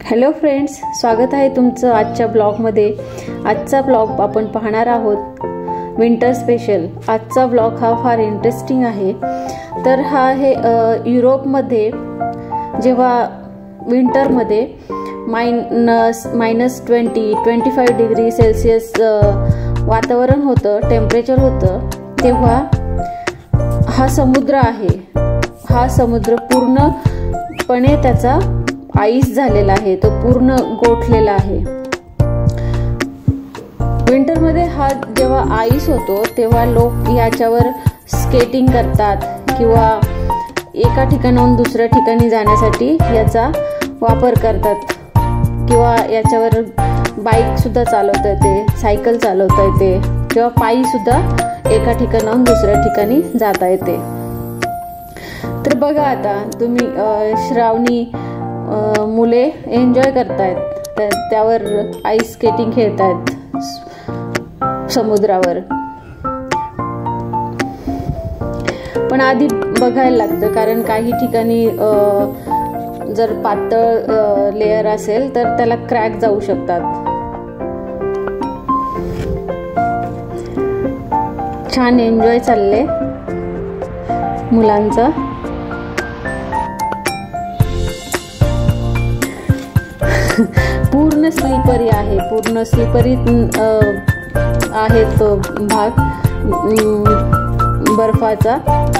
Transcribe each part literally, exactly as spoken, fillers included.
Hello friends, स्वागत आहे तुमचं आजच्या ब्लॉगमध्ये। आजचा ब्लॉग आपण पाहणार आहोत विंटर स्पेशल। आजचा ब्लॉग हा फार इंटरेस्टिंग आहे। तर हा आहे युरोपमध्ये जेव्हा विंटरमध्ये minus minus twenty twenty five degree Celsius वातावरण होतं, टेम्परेचर होतं, तेव्हा हा समुद्र आहे। हा समुद्र पूर्णपणे त्याचा आईस झालेला आहे, तो पूर्ण गोठलेला आहे। विंटर मध्ये हा जेव्हा आईस होतो तेव्हा लोक याच्यावर स्केटिंग करतात किंवा एका ठिकाणाहून दुसऱ्या ठिकाणी जाण्यासाठी याचा वापर करतात किंवा याच्यावर बाईक सुद्धा चालवता येते, सायकल चालवता येते किंवा पायी सुद्धा एका ठिकाणाहून दुसऱ्या ठिकाणी जाता येते। तर बघा, आता तुम्ही श्रावणी मुले एन्जॉय करतायत, त्यावर आईस स्केटिंग खेळतायत समुद्रावर। पण आधी बघायला लागतं, कारण काही ठिकाणी जर पातळ लेयर असेल तर त्याला क्रॅक जाऊ शकतात। छान एन्जॉय चालले मुलांचा। पूर्ण स्लिपरी आहे, पूर्ण स्लिपरी आहे तो भाग बर्फाचा।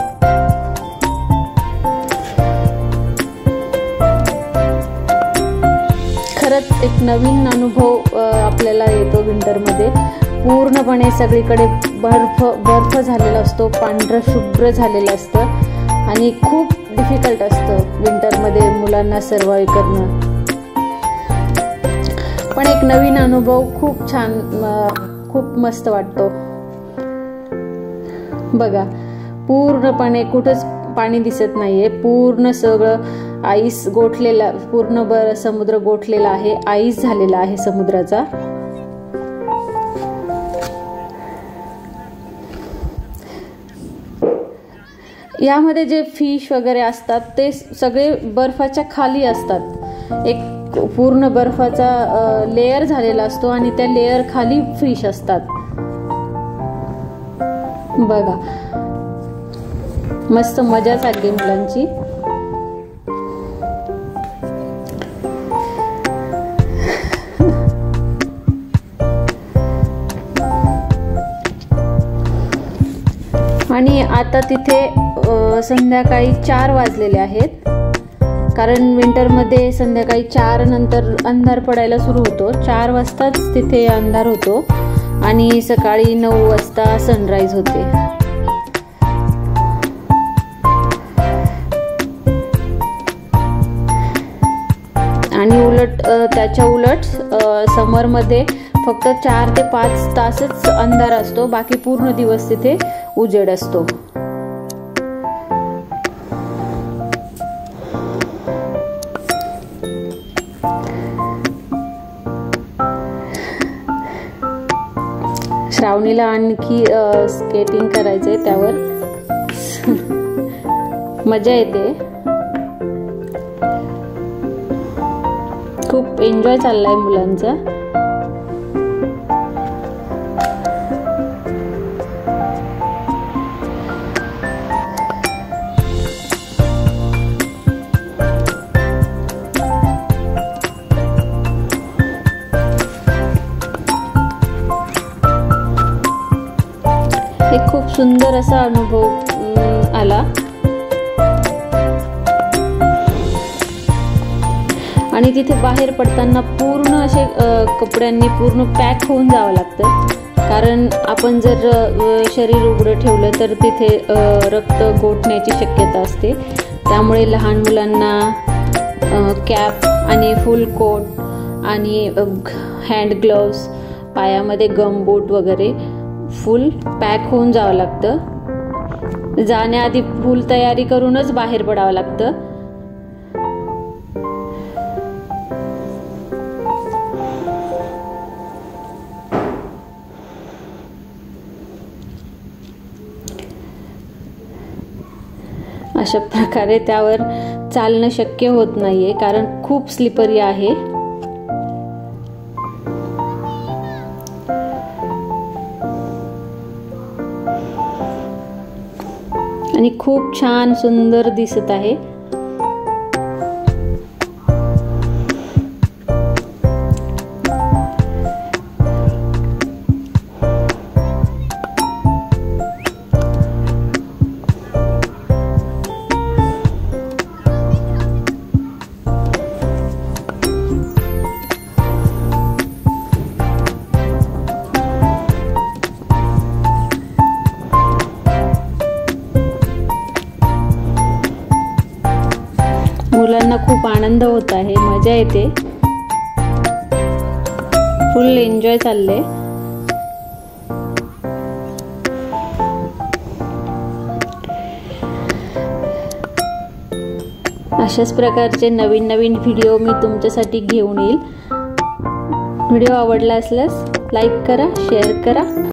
खरंच एक नवीन अनुभव आपल्याला येतो विंटरमध्ये। पूर्णपणे सगळीकडे बर्फ बर्फ झालेला असतो, पांढरं शुभ्र झालेलं असतं आणि खूप डिफिकल्ट असतं विंटरमध्ये मुलांना सर्वाइव्ह करणं। पण एक नवीन अनुभव, खूप छान, खूप मस्त वाटतो। बघा, पूर्णपणे कुठंच पाणी दिसत नाहीये, पूर्ण सगळं आईस गोठलेला, पूर्ण बर समुद्र गोठलेला आहे, आईस झालेला आहे समुद्राचा। यामध्ये जे फिश वगैरे असतात ते सगळे बर्फाच्या खाली असतात। एक पूर्ण बर्फाचा लेयर झालेला असतो आणि त्या लेयर खाली फिश असतात। बघा, मस्त मजा चालली मुलांची। आणि आता तिथे संध्याकाळी चार वाजलेले आहेत, कारण विंटरमध्ये संध्याकाळी चार नंतर अंधार पडायला सुरू होतो। चार वाजताच तिथे अंधार होतो आणि सकाळी नऊ वाजता सनराइज होते। आणि उलट त्याच्या उलट समरमध्ये फक्त चार ते पाच तासच अंधार असतो, बाकी पूर्ण दिवस तिथे उजेड असतो। श्रावणीला आणखी स्केटिंग करायचंय, त्यावर मजा येते। खूप एन्जॉय चाललाय मुलांचा। एक खूप सुंदर असा अनुभव आला। आणि तिथे बाहेर पडताना पूर्ण असे कपड्यांनी पूर्ण पॅक होऊन जावं लागतं, कारण आपण जर शरीर उघडं ठेवलं तर तिथे रक्त गोठण्याची शक्यता असते। त्यामुळे लहान मुलांना कॅप आणि फुल कोट आणि हँड ग्लोव्स, पायामध्ये गम बूट वगैरे फुल पॅक होऊन जावं लागतं। जाण्याआधी फुल तयारी करूनच बाहेर पडावं लागतं। अशा प्रकारे त्यावर चालणं शक्य होत नाहीये, कारण खूप स्लिपरी आहे। आणि खूप छान सुंदर दिसत आहे। मुलांना खूप आनंद होत आहे, मजा येते, फुल एन्जॉय चालले। अशाच प्रकारचे नवीन नवीन व्हिडिओ मी तुमच्यासाठी घेऊन येईल। व्हिडिओ आवडला असल्यास लाईक करा, शेअर करा।